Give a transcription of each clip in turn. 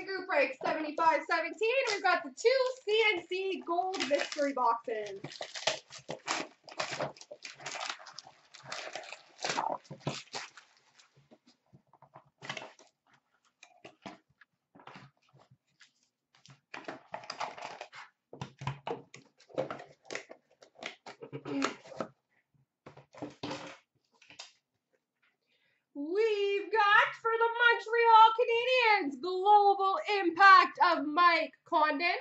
group break 75-17. We've got the 2 CNC gold mystery boxes. We've got, for the Montreal Canadiens, global impact of Mike Condon.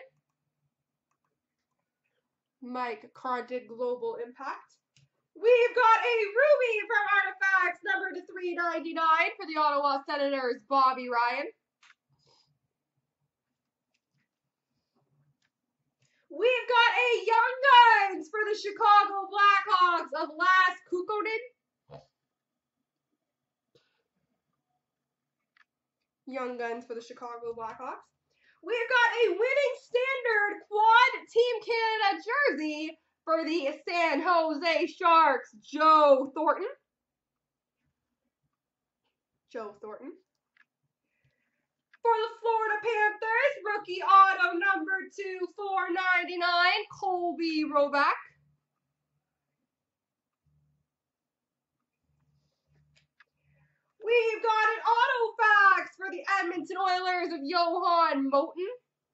Mike Condon, global impact. We've got a Ruby from Artifacts, number to 399 for the Ottawa Senators, Bobby Ryan. We've got a Young Guns for the Chicago Blackhawks of Lars Kukkonen. Young Guns for the Chicago Blackhawks. We've got a winning standard quad Team Canada jersey for the San Jose Sharks, Joe Thornton. Joe Thornton. For the Florida Panthers, rookie auto number 2/499, Colby Roback. We've got an auto fax for the Edmonton Oilers of Johan Moten.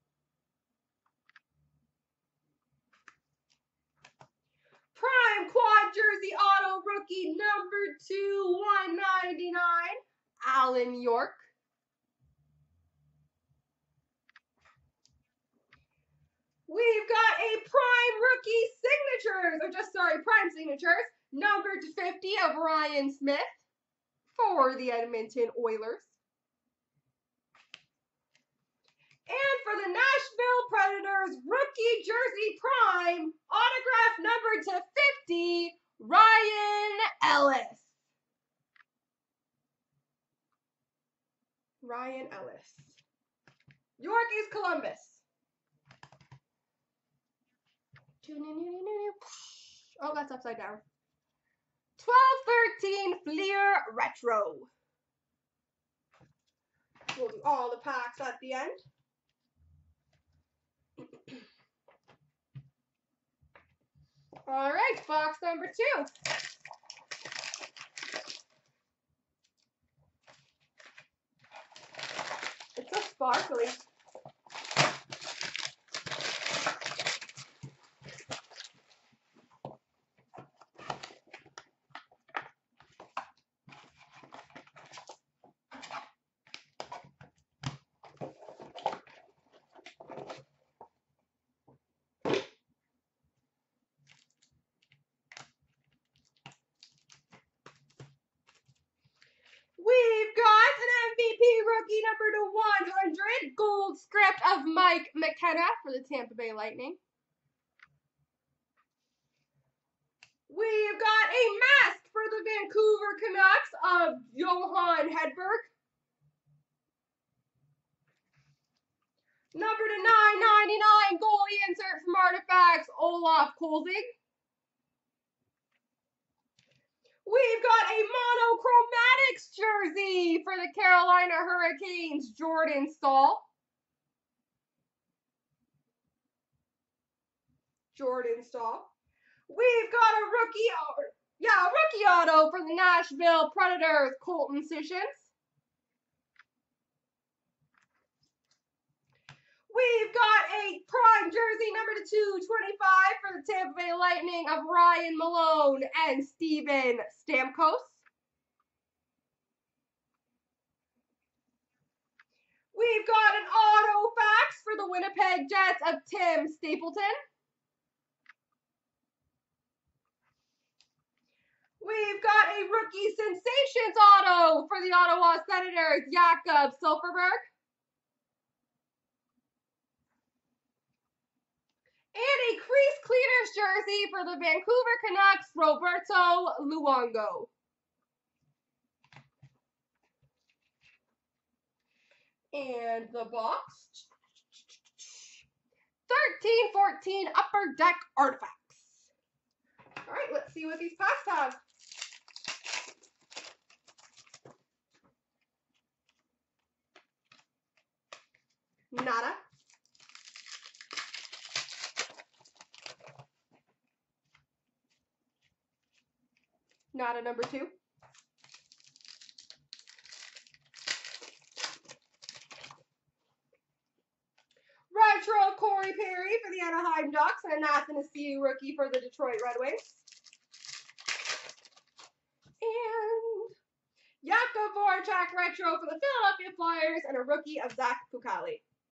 Prime quad jersey auto rookie number 2/199, Alan York. We've got a prime rookie prime signatures, number to 50 of Ryan Smith for the Edmonton Oilers. And for the Nashville Predators, rookie jersey prime, autograph number to 50, Ryan Ellis. Ryan Ellis. Yorkies Columbus. Oh, that's upside down. 12-13 Fleer Retro. We'll do all the packs at the end. All right, box number 2. It's so sparkly. We've got an MVP rookie number to 100, gold script of Mike McKenna for the Tampa Bay Lightning. We've got a mask for the Vancouver Canucks of Johan Hedberg. Number to 999, goalie insert from Artifacts, Olaf Kolzig. We've got a monochromatics jersey for the Carolina Hurricanes, Jordan Staal. Jordan Staal. We've got a rookie auto for the Nashville Predators, Colton Sissons. We've got a prime jersey number to 225 for the Tampa Bay Lightning of Ryan Malone and Steven Stamkos. We've got an auto fax for the Winnipeg Jets of Tim Stapleton. We've got a rookie sensations auto for the Ottawa Senators, Jakob Silfverberg. And a crease cleaners jersey for the Vancouver Canucks, Roberto Luongo. And the box. 13-14 Upper Deck Artifacts. All right, let's see what these packs have. Nada. Nada number 2. Retro Corey Perry for the Anaheim Ducks and a Nathan Askew rookie for the Detroit Red Wings. And Jakub Voracek retro for the Philadelphia Flyers and a rookie of Zach Fucale.